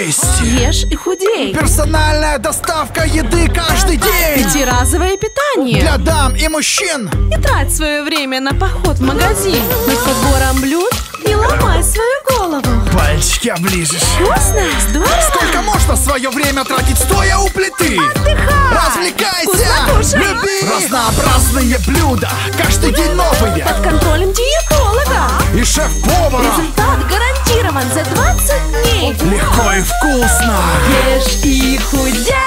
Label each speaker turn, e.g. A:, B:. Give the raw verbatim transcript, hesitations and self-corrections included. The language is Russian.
A: есть.
B: Ешь и худей.
A: Персональная доставка еды каждый день.
B: Пятиразовое питание.
A: Для дам и мужчин.
B: Не трать свое время на поход в магазин. Над подбором блюд не ломай свою голову.
A: Пальчики оближешь.
B: Вкусно? Здорово?
A: Сколько можно свое время тратить, стоя у плиты?
B: Отдыхай!
A: Развлекайся!
B: Вкусно кушай!
A: Люби! Разнообразные блюда, каждый день новые.
B: Под контролем диетолога.
A: И шеф-повара.
B: Результат гарантирован за двадцать дней.
A: Легко и вкусно.
B: Ешь и худей.